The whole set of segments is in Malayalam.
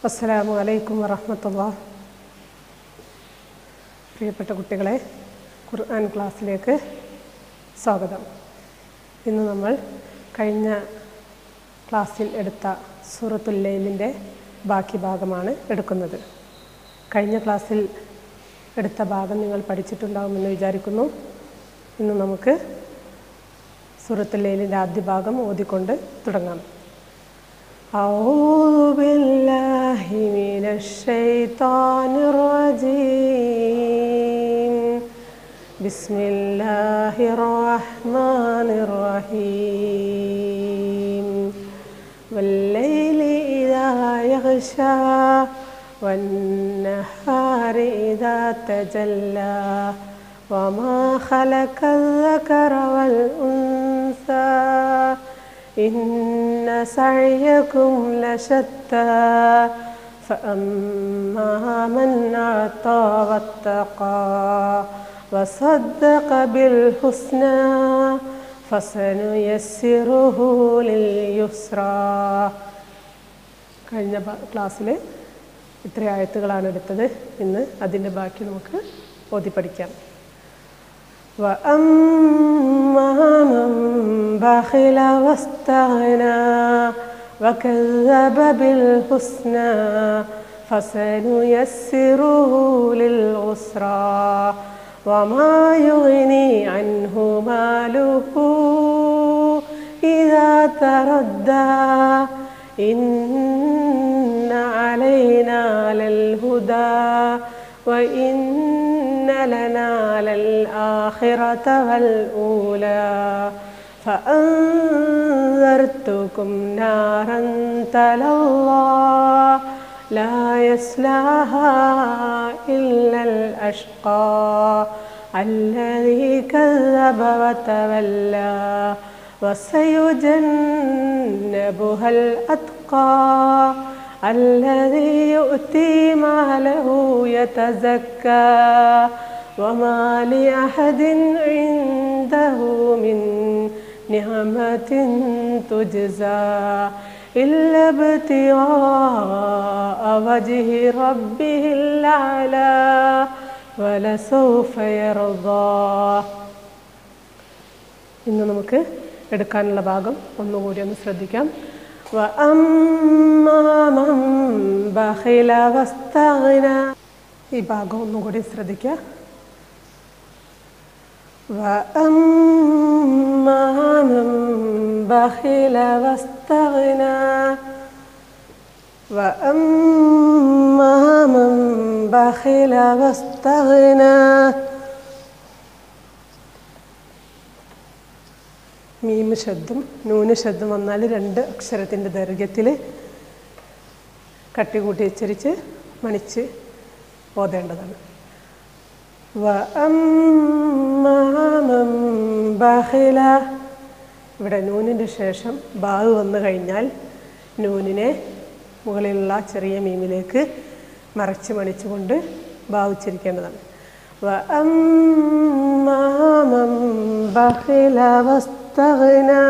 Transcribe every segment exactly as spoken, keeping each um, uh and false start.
അസ്സലാമു അലൈക്കും വറഹ്മത്തുള്ളാഹി. പ്രിയപ്പെട്ട കുട്ടികളെ, ഖുർആൻ ക്ലാസ്സിലേക്ക് സ്വാഗതം. ഇന്ന് നമ്മൾ കഴിഞ്ഞ ക്ലാസ്സിൽ എടുത്ത സൂറത്തുൽ ലൈലിൻ്റെ ബാക്കി ഭാഗമാണ് എടുക്കുന്നത്. കഴിഞ്ഞ ക്ലാസ്സിൽ എടുത്ത ഭാഗം നിങ്ങൾ പഠിച്ചിട്ടുണ്ടാകുമെന്ന് വിചാരിക്കുന്നു. ഇന്ന് നമുക്ക് സൂറത്തുൽ ലൈലിൻ്റെ ആദ്യ ഭാഗം ഓതിക്കൊണ്ട് തുടങ്ങാം. أعوذ بالله من الشيطان الرجيم بسم الله الرحمن الرحيم والليل إذا يغشى والنهار إذا تجلى وما خلق الذكر والأنثى إن سعيكم لشتى فأما من أعطى واتقى وصدق بالحسنى فسنيسره لليسرى. കഴിഞ്ഞ ക്ലാസ്സിൽ ഇത്ര ആയത്തുകളാണ് എടുത്തത്. ഇന്ന് അതിൻ്റെ ബാക്കി നമുക്ക് ഓതി പഠിക്കാം. وأما من بخل واستغنى وكذب بالحسنى فسنيسره للعسرى وما يغني عنه ماله إذا تردى إن علينا للهدى وإن لنا للآخرة والأولى فأنذرتكم نارا تلظى لا يصلاها إلا الأشقى الذي كذب وتولى وسيجنبها الأتقى الذي يؤتي ماله يتزكى وما لأحد عنده من نعمة تجزى إلا ابتغاء وجه ربه الأعلى ولسوف يرضى. ഇന്ന് നമുക്ക് എടുക്കാനുള്ള ഭാഗം ഒന്നുകൂടി ഒന്ന് ശ്രദ്ധിക്കാം. وأما من بخل واستغنى. ഈ ഭാഗം ഒന്നുകൂടി ശ്രദ്ധിക്കുക. وأما من بخل واستغنى وأما من بخل واستغنى. മീമ് ശബ്ദം നൂന് ശബ്ദം വന്നാൽ രണ്ട് അക്ഷരത്തിൻ്റെ ദൈർഘ്യത്തിൽ കട്ടികൂട്ടി ഉച്ചരിച്ച് മണിച്ച് ഓതേണ്ടതാണ്. വഅമ്മാ മൻ ബഖില. ഇവിടെ നൂനിൻ്റെ ശേഷം ബാവ് വന്നു കഴിഞ്ഞാൽ നൂനിനെ മുകളിലുള്ള ചെറിയ മീമിലേക്ക് മറച്ച് മണിച്ചുകൊണ്ട് ബാവ് ഉച്ചരിക്കേണ്ടതാണ്. വഅമ്മാ മൻ ബഖില واستغنى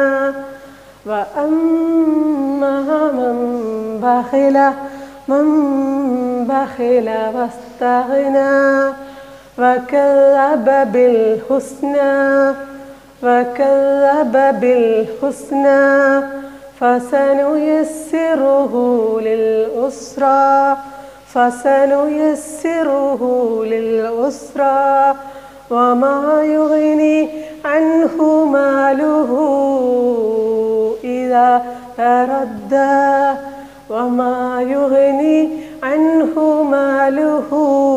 وأما من بخل من بخل واستغنى وكذب بالحسنى وكذب بالحسنى فسنيسره للعسرى فسنيسره للعسرى وما يغني عنه ماله إذا تردى وما يغني عنه ماله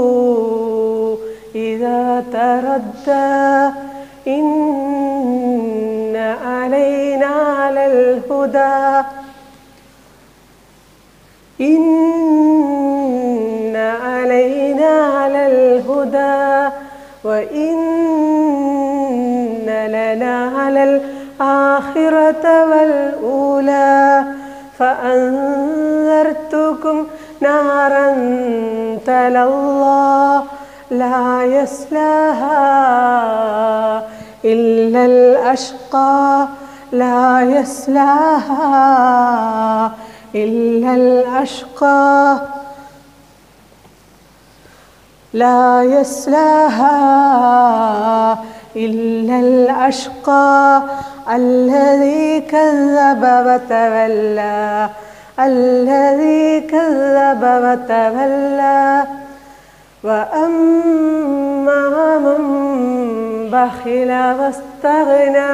إذا تردى إن علينا للهدى إن علينا للهدى وإن لنا للآخرة والأولى فأنذرتكم نارا تلظى لا يصلاها إلا الأشقى لا يصلاها إلا الأشقى لا يصلاها إلا الأشقى الذي كذب وتولى الذي كذب وتولى وأما من بخل واستغنى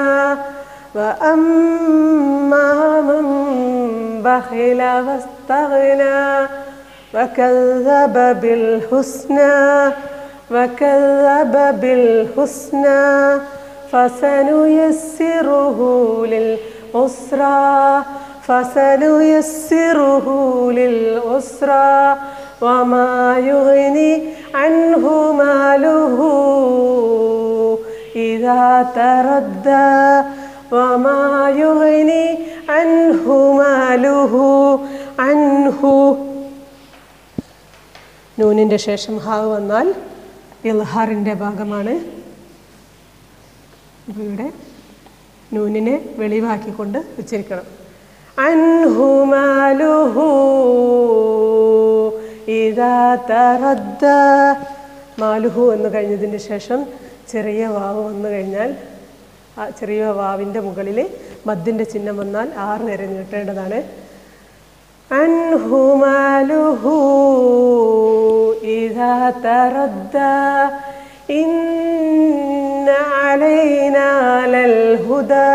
وأما من بخل واستغنى وكذب بالحسنى وكذب بالحسنى فسنيسره للعسرى فسنيسره للعسرى وما يغني عنه ماله إذا تردى وما يغني عنه ماله عنه നൂനിൻ്റെ ശേഷം ഹാവ് വന്നാൽ ഇൽഹാറിൻ്റെ ഭാഗമാണ്. ഇവിടെ നൂനിനെ വെളിവാക്കിക്കൊണ്ട് ഉച്ചരിക്കണം. അൻഹു മാലുഹു ഇദാ തറദ്ദ. മാലുഹു എന്ന് കഴിഞ്ഞതിന് ശേഷം ചെറിയ വാവ് വന്നു കഴിഞ്ഞാൽ ആ ചെറിയ വാവിൻ്റെ മുകളിൽ മദ്ദിൻ്റെ ചിഹ്നം വന്നാൽ ആറ് നേരം നീട്ടേണ്ടതാണ്. അൻഹു മാലുഹു ഇദാ തറദ്ദ ഇന്ന അലൈനാ ലൽ ഹുദാ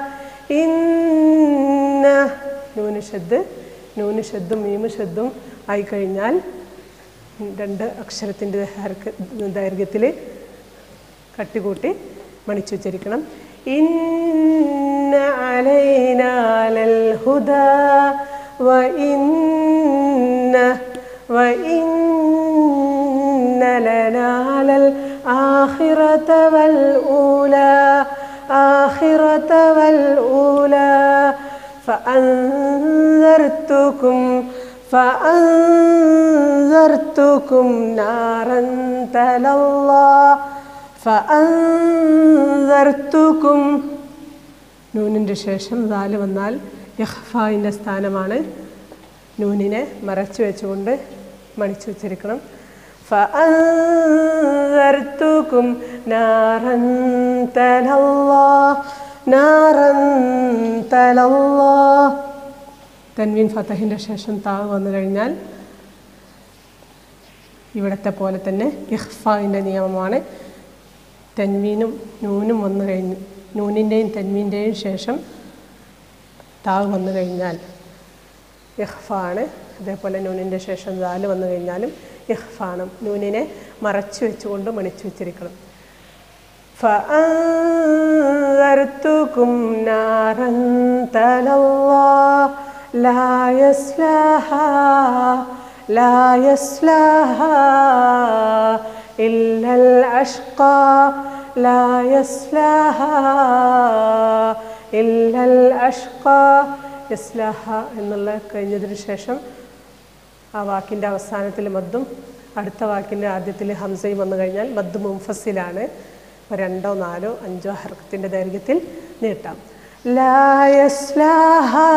ഇന്ന. നൂന് ഷദ് നൂന് ഷദ്ദും മീമ് ഷദ്ദും ആയിക്കഴിഞ്ഞാൽ രണ്ട് അക്ഷരത്തിൻ്റെ ദൈർഘ്യത്തിൽ കട്ടികൂട്ടി മണിച്ചുച്ചരിക്കണം. ഇന്ന അലൈനാ ലൽ ഹുദാ വ ഇന്ന വ ഇന്ന ലനാ ലൽ ആഖിറത വൽ ഊലാ ആഖിറത വൽ ഊലാ ഫഅൻദർതുകും فأنذرتكم نارا تلظى فأنذرتكم. നൂനിൻ്റെ ശേഷം ദാല് വന്നാൽ ഇഖ്ഫായിൻ്റെ സ്ഥാനമാണ്. നൂനിനെ മറച്ചു വെച്ചുകൊണ്ട് മണിച്ചു ഉച്ചരിക്കണം. فأنذرتكم نارا تلظى نارا تلظى. തൻവീൻ ഫതഹിൻ്റെ ശേഷം താവ് വന്നു കഴിഞ്ഞാൽ ഇവിടത്തെ പോലെ തന്നെ ഇഖ്ഫായിൻ്റെ നിയമമാണ്. തൻവീനും നൂനും വന്നു കഴിഞ്ഞ് നൂനിൻ്റെയും തൻവീൻ്റെയും ശേഷം താവ് വന്നു കഴിഞ്ഞാൽ ഇഖ്ഫാണ്. അതേപോലെ നൂനിൻ്റെ ശേഷം ദാല് വന്നു കഴിഞ്ഞാലും ഇഖ്ഫാണ്. നൂനിനെ മറച്ചു വെച്ചുകൊണ്ട് മണിച്ചു വെച്ചിരിക്കണം. ഫഅൻദർതുകും നാറൻ തലല്ലാ لا يصلاها لا يصلاها إلا الأشقى لا يصلاها إلا الأشقى. യസ്ലാഹ എന്നുള്ള കഴിഞ്ഞതിന് ശേഷം ആ വാക്കിൻ്റെ അവസാനത്തിൽ മദ്ദും അടുത്ത വാക്കിൻ്റെ ആദ്യത്തിൽ ഹംസയും വന്നു കഴിഞ്ഞാൽ മദ് മുൻഫസിലാണ്. രണ്ടോ നാലോ അഞ്ചോ ഹർക്കത്തിൻ്റെ ദൈർഘ്യത്തിൽ നീട്ടാം. لا يصلاها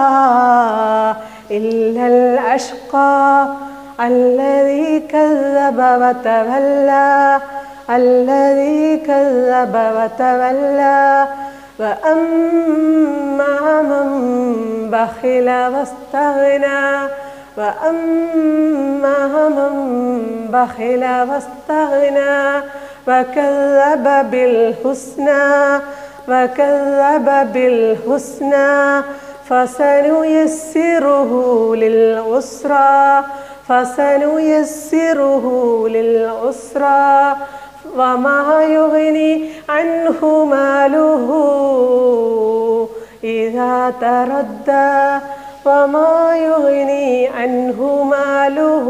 إلا الأشقى الذي كذب وتولى الذي كذب وتولى وأما من بخل واستغنى وأما من بخل واستغنى وكذب بالحسنى وكذب بالحسنى فسنيسره للعسرى فسنيسره للعسرى وما يغني عنه ماله إذا تردى وما يغني عنه ماله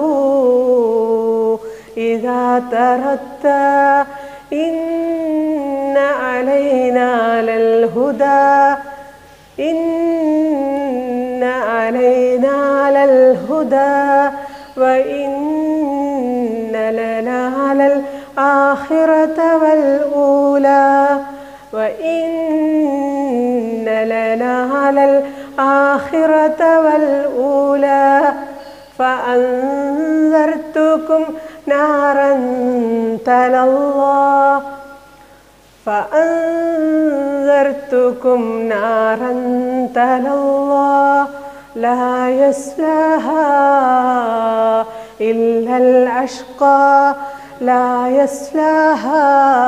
إذا تردى إن علينا للهدى إن علينا للهدى وإن لنا للآخرة والأولى وإن لنا الآخرة والأولى فأنذرتكم نارا تلظى فأنذرتكم نارا تلظى لا يصلاها إلا الأشقى لا يصلاها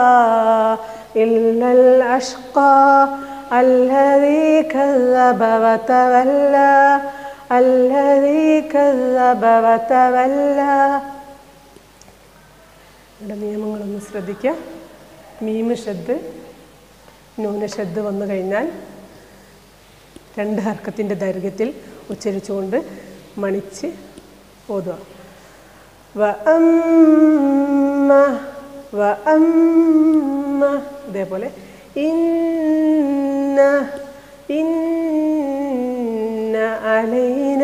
إلا الأشقى الذي كذب وتولى الذي كذب وتولى. ഇവിടെ നിയമങ്ങളൊന്ന് ശ്രദ്ധിക്കുക. മീമ് ഷദ് നൂന് ഷദ് വന്നു കഴിഞ്ഞാൽ രണ്ട് ഹർക്കത്തിൻ്റെ ദൈർഘ്യത്തിൽ ഉച്ചരിച്ചുകൊണ്ട് മണിച്ച് ഓതുക. വ അമ്മ വ അമ്മ ഇതേപോലെ ഇന്ന ഇന്ന അലൈന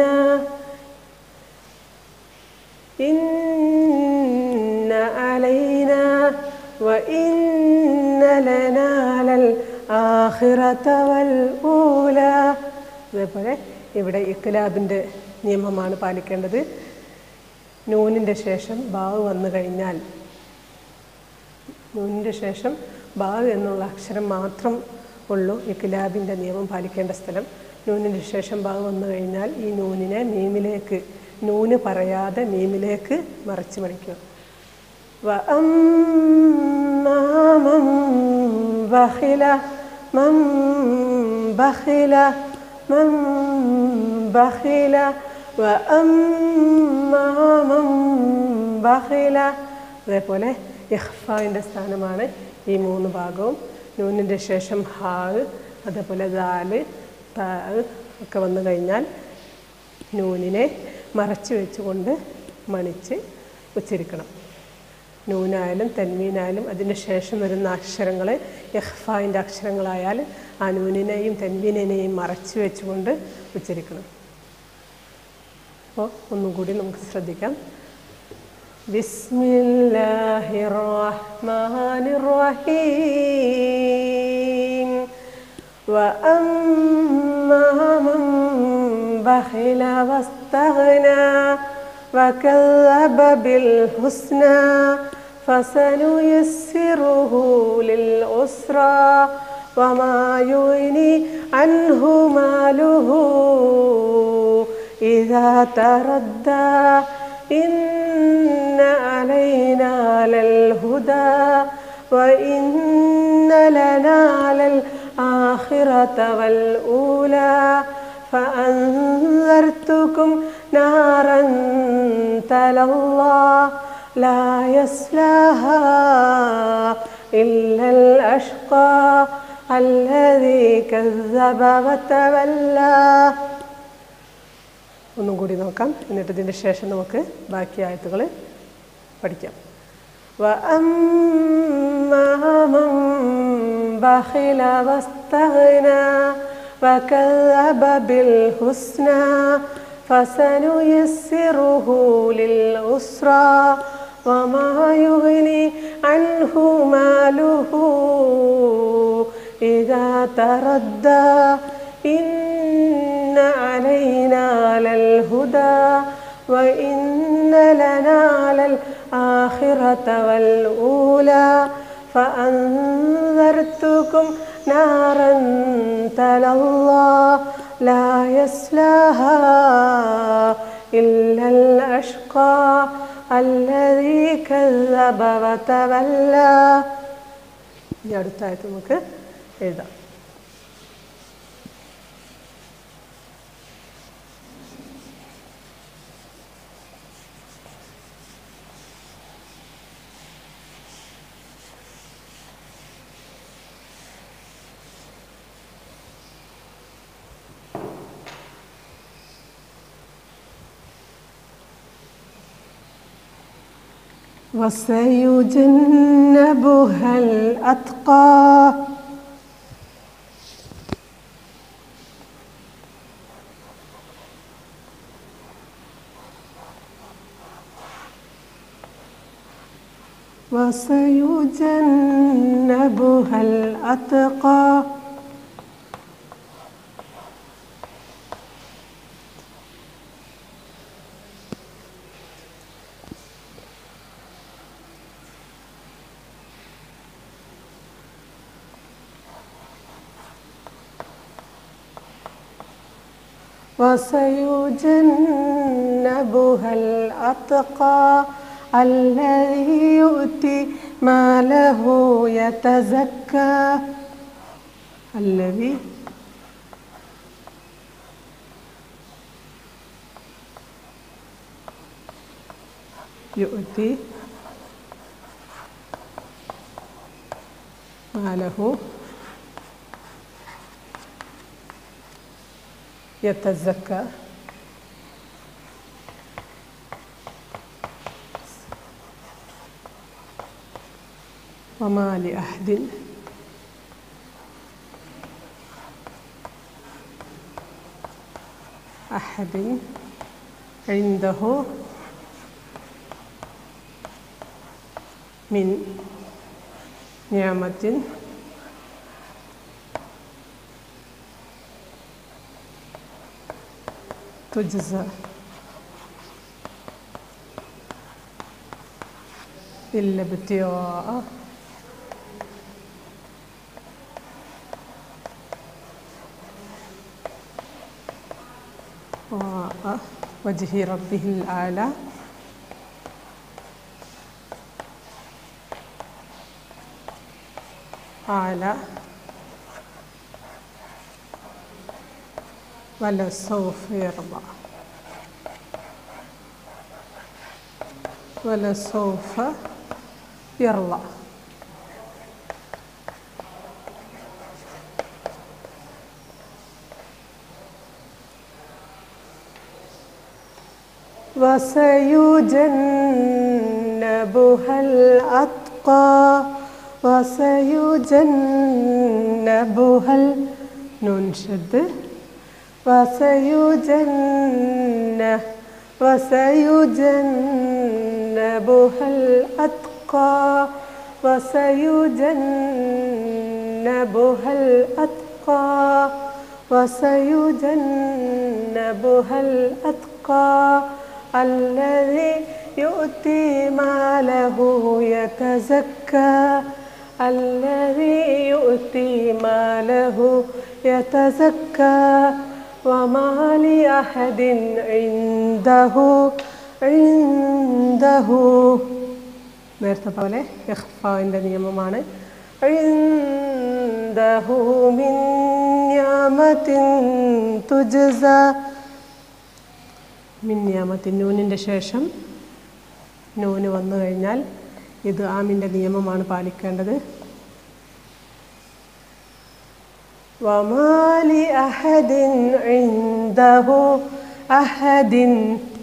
ഇന്ന അലൈന വ ഇന്ന ലനാ ലൽ ആഖിറത വൽ ഊല. അതേപോലെ ഇവിടെ ഇഖ്ലാബിൻ്റെ നിയമമാണ് പാലിക്കേണ്ടത്. നൂനിൻ്റെ ശേഷം ബാവ് വന്നു കഴിഞ്ഞാൽ നൂനിൻ്റെ ശേഷം ബാവ് എന്നുള്ള അക്ഷരം മാത്രം ഉള്ളൂ ഇഖ്ലാബിൻ്റെ നിയമം പാലിക്കേണ്ട സ്ഥലം. നൂനിൻ്റെ ശേഷം ബാവ് വന്നു കഴിഞ്ഞാൽ ഈ നൂനിനെ മീമിലേക്ക് നൂന് പറയാതെ മീമിലേക്ക് മറിച്ച് മണിക്കുക. വ അമ്മാ മൻ ബഖില മൻ ബഖില മൻ ബഖില വ അമ്മാ മൻ ബഖില. അതേപോലെ ഇഖ്ഫായിൻ്റെ സ്ഥാനമാണ് ഈ മൂന്ന് ഭാഗവും. നൂനിൻ്റെ ശേഷം ഹാ അതേപോലെ ദാല് താ ഒക്കെ വന്നു കഴിഞ്ഞാൽ നൂനിനെ മറച്ചു വെച്ചുകൊണ്ട് മണിച്ച് ഉച്ചരിക്കണം. നൂനായാലും തൻവീനായാലും അതിന് ശേഷം വരുന്ന അക്ഷരങ്ങൾ ഇഖ്ഫായിൻ്റെ അക്ഷരങ്ങളായാൽ ആ നൂനിനെയും തൻവീനിനെയും മറച്ചു വെച്ചുകൊണ്ട് ഉച്ചരിക്കണം. അപ്പോൾ ഒന്നും കൂടി നമുക്ക് ശ്രദ്ധിക്കാം. ബിസ്മില്ലാഹിർ റഹ്മാനിർ റഹീം വ അമ്മാ മൻ ബഖില വസ്തഗ്നാ വകذب بالحسنى فسنيسره للعسرى وما يغني عنه ماله إذا تردى إن علينا للهدى وإن لنا للآخرة والأولى فأنذرتكم نارا تلظى لا يصلاها إلا الأشقى الذي كذب وتولى. ഒന്നും കൂടി നോക്കാം. എന്നിട്ട് ഇതിൻ്റെ ശേഷം നമുക്ക് ബാക്കി ആയത്തുകൾ പഠിക്കാം. വ അമ്മാ മൻ ബഖില വസ്തഗ്നാ വകذب بالحسنى فسنيسره للعسرى وما يغني عنه ماله إذا تردى إن علينا للهدى وإن لنا للآخرة والأولى فأنذرتكم نارا تلظى لا يصلاها إلا الأشقى الذي كذب وتولى. ഇനി അടുത്ത ആയത്ത് നമുക്ക് എഴുതാം. وسيجنبها الأتقى وسيجنبها الأتقى وسيجنبها الأتقى الذي يؤتي ماله يتزكى الذي يؤتي ماله يتزكى وما لأحد أحد عنده من نعمة تجزى إلا ابتغاء وجه ربه الأعلى أعلى ولسوف يرضى ولسوف يرضى وسيجنبها الأتقى وسيجنبها النون شد وسيجنب وسيجنبها الأتقى وسيجنبها الأتقى وسيجنبها الأتقى الذي يؤتي ماله يتزكى الذي يؤتي ماله يتزكى وما لأحد عنده عنده നേരത്തെ പോലെ ഇഖ്ഫാവിൻ്റെ നിയമമാണ് عنده من نعمة تجزى മിൻ നിയാമത്തിൻ നൂനിൻ്റെ ശേഷം നൂന് വന്നു കഴിഞ്ഞാൽ ഇത് ആമിൻ്റെ നിയമമാണ് പാലിക്കേണ്ടത്. വമാലി അഹദിൻ ഇൻദഹു അഹദിൻ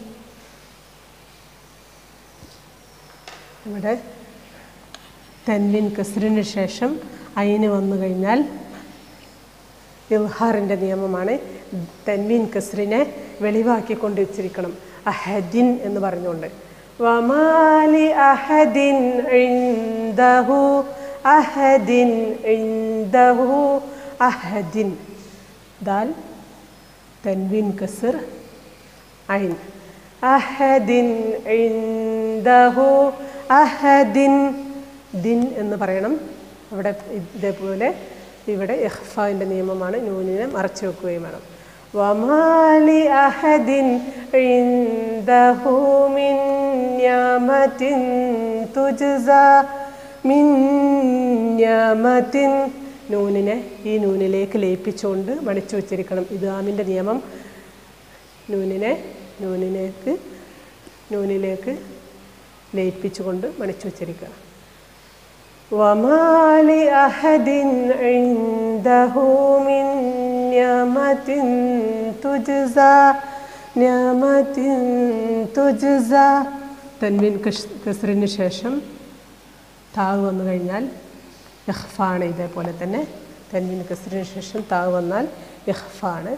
ഇവിടെ തൻവീൻ കസ്റിന് ശേഷം ഐന് വന്നു കഴിഞ്ഞാൽ ഇൽഹാറിൻ്റെ നിയമമാണ്. തൻവീൻ കസ്റിനെ വെളിവാക്കിക്കൊണ്ട് വെച്ചിരിക്കണം അഹദിൻ എന്ന് പറഞ്ഞുകൊണ്ട്. വമാലി അഹദിൻ ഇൻദഹു അഹദിൻ ഇൻദഹു അഹദിൻ ദാൽ തൻവീൻ കസ്ർ ഐൻ അഹദിൻ ഇൻദഹു അഹദിൻ ദിൻ എന്ന് പറയണം. അവിടെ ഇതേപോലെ ഇവിടെ ഇഖ്ഫാൻ്റെ നിയമമാണ്. നൂനിനെ മറച്ചു വെക്കുകയും വേണം. വമാലി അഹദിൻ ഇൻദഹു മിൻ നിഅമത്തിൻ തുജ്സാ മിൻ നിഅമത്തിൻ നൂനിനെ ഈ നൂനിലേക്ക് ലയിപ്പിച്ചുകൊണ്ട് മണിച്ചു വച്ചിരിക്കണം. ഇദ്ഗാമിൻ്റെ നിയമം നൂനിനെ നൂനിലേക്ക് നൂനിലേക്ക് ലയിപ്പിച്ചുകൊണ്ട് മണിച്ചു വച്ചിരിക്കുക. വമാലി അഹദിൻ ഇൻദഹു മിൻ നിഅമത്തിൻ തുജ്സാ നിഅമത്തിൻ തുജ്സാ തൻവീൻ കസ്റിന് ശേഷം താവ് വന്നു കഴിഞ്ഞാൽ ഇഖ്ഫാണ്. ഇതേപോലെ തന്നെ തൻവീൻ കസ്റിന് ശേഷം താവ് വന്നാൽ ഇഖ്ഫാണ്.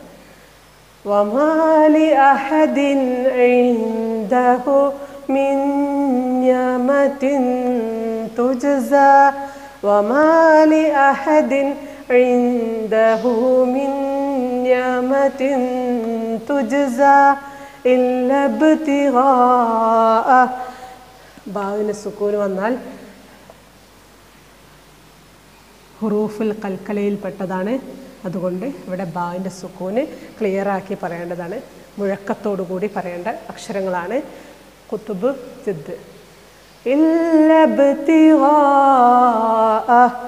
വമാലി അഹദിൻ ഇൻദഹു മിൻ നിഅമത്തിൻ തുജ്സാ വമാലി അഹദിൻ ഇൻദഹു മിൻ നിഅമത്തിൻ തുജ്സാ ഇല്ല ഇബ്തിഗാഅ ബാവിന് സുക്കൂൻ വന്നാൽ ഹുറൂഫുൽ കൽക്കലയിൽപ്പെട്ടതാണ്. അതുകൊണ്ട് ഇവിടെ ബാവിൻ്റെ സുക്കൂന് ക്ലിയറാക്കി പറയേണ്ടതാണ്. മുഴക്കത്തോടു കൂടി പറയേണ്ട അക്ഷരങ്ങളാണ് ഖുതുബ് ജിദ്. ഇല്ലബ്തിഗാഅ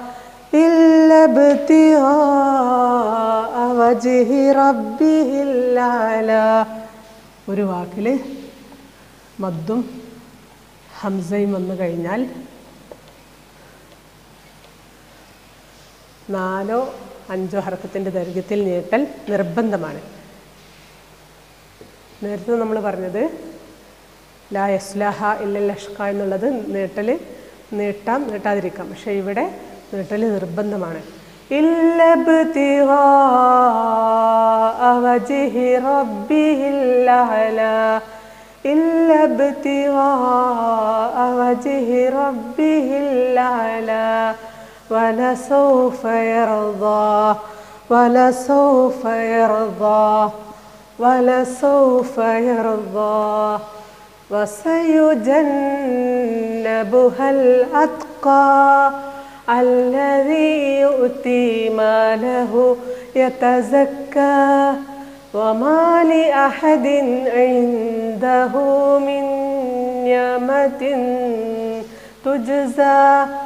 ഇല്ലബ്തിഗാഅ വജ്ഹി റബ്ബിഹിൽ അലാ. ഒരു വാക്കിൽ മദ്ദും ഹംസയും വന്നു കഴിഞ്ഞാൽ നാലോ അഞ്ചോ ഹർക്കത്തിൻ്റെ ദൈർഘ്യത്തിൽ നീട്ടൽ നിർബന്ധമാണ്. നേരത്തെ നമ്മൾ പറഞ്ഞത് ലാ യസ്ലാഹ ഇല്ലൽ അഷ്ഖ എന്നുള്ളത് നീട്ടൽ നീട്ടാം നീട്ടാതിരിക്കാം. പക്ഷേ ഇവിടെ നീട്ടൽ നിർബന്ധമാണ്. ഇല്ലബ്തിഗാഅ വജ്ഹി റബ്ബിഹിൽ അലാ ഇല്ലബ്തിഗാഅ വജ്ഹി റബ്ബിഹിൽ അലാ വലസൗഫ യർദാ വലസൗഫ യർദാ വലസൗഫ യർദാ വസയുജന്നബുഹൽ അത്ഖാ അല്ലദീ യുഅ്തി മാലഹു യതസക്കാ വമാ ലിഅഹദിൻ ഇൻദഹു മിൻ നിഅമത്തിൻ തുജ്സാ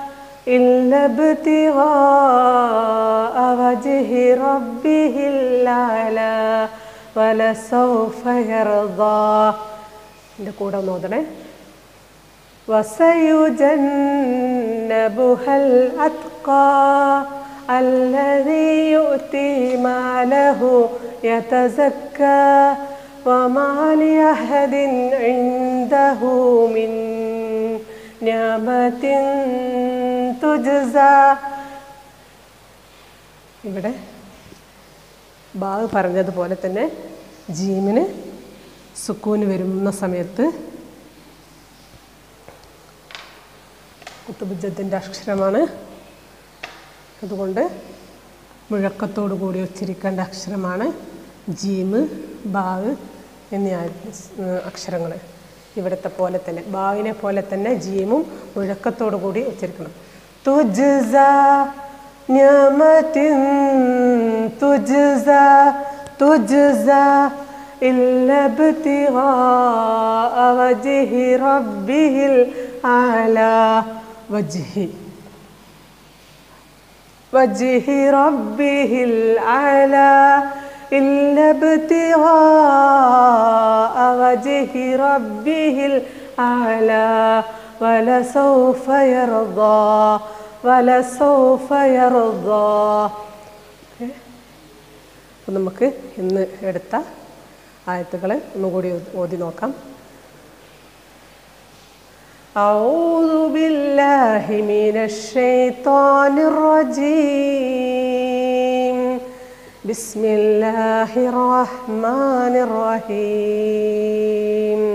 ഇല്ലബ്തിഗാഅ വജ്ഹി റബ്ബിഹിൽ അലാ വലസൗഫ യർദാ. എൻ്റെ കൂടെ നോക്കണേ. വസയുജന്നബുഹൽ അത്ഖാ അല്ലദീ യുഅ്തി മാലഹു യതസക്കാ വമാ ലിഅഹദിൻ ഇൻദഹു മിൻ നിഅമത്തിൻ തുജ്സാ. ഇവിടെ ബാഗ് പറഞ്ഞതുപോലെ തന്നെ ജീമിന് സുക്കൂന് വരുന്ന സമയത്ത് ഖുതുബ് ജദ്ദിൻ്റെ അക്ഷരമാണ്. അതുകൊണ്ട് മുഴക്കത്തോടു കൂടി ഉച്ചരിക്കേണ്ട അക്ഷരമാണ് ജീമ്, ബാവ് എന്നീ അക്ഷരങ്ങൾ. ഇവിടുത്തെ പോലെ തന്നെ ബാവിനെ പോലെ തന്നെ ജീമും മുഴക്കത്തോടു കൂടി ഉച്ചരിക്കണം. തുജ്സാ നിഅമത്തിൻ തുജ്സാ തുജ്സാ ഇല്ലബ്തിഗാഅ വജ്ഹി റബ്ബിഹിൽ അലാ വജ്ഹി വജ്ഹി റബ്ബിഹിൽ അലാ ഇല്ലബ്തിഗാഅ വജ്ഹി റബ്ബിഹിൽ അലാ വലസൗഫ യർദാ വലസൗഫ യർദാ. അപ്പം നമുക്ക് ഇന്ന് എടുത്ത ആയത്തുകൾ ഒന്നുകൂടി ഓതി നോക്കാം. അഊദു ബില്ലാഹി മിനശ് ശൈത്വാനിർ റജീം. ബിസ്മില്ലാഹിർ റഹ്മാനിർ റഹീം.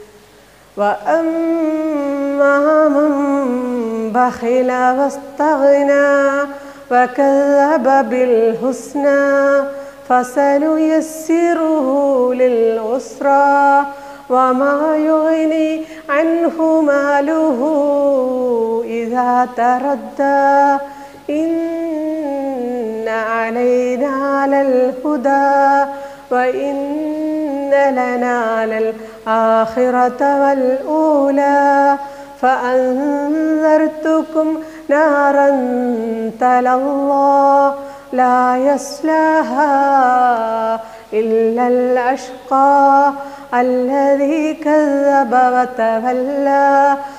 വഅമ്മാ മൻ ബഖില വസ്തഗ്നാ വകذب بالحسنى فسنيسره للعسرى وما يغني عنه ماله إذا تردى إن علينا للهدى وإن لنا للآخرة والأولى فأنذرتكم نارا تلظى لا يصلاها إلا الأشقى الذي كذب وتولى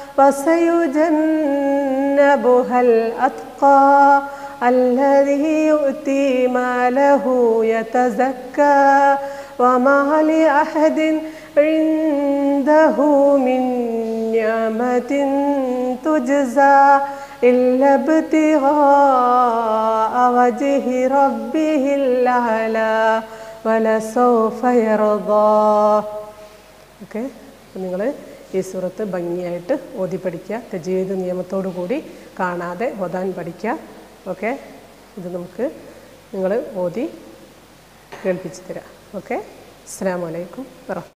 وسيجنبها الأتقى الذي يؤتي ماله يتزكى وما لأحد عنده من نعمة تجزى إلا ابتغاء وجه ربه الأعلى ولسوف يرضى. ഓക്കെ, നിങ്ങൾ ഈ സൂറത്ത് ഭംഗിയായിട്ട് ഓതി പഠിക്കുക. തജ്വീദ് നിയമത്തോടു കൂടി കാണാതെ ഓതാൻ പഠിക്കുക. ഓക്കെ, ഇത് നമുക്ക് നിങ്ങൾ ഓതി കേൾപ്പിച്ചു തരാം. ഓക്കെ, അസ്സലാമു അലൈക്കും വറഹ്മത്തുള്ളാഹി.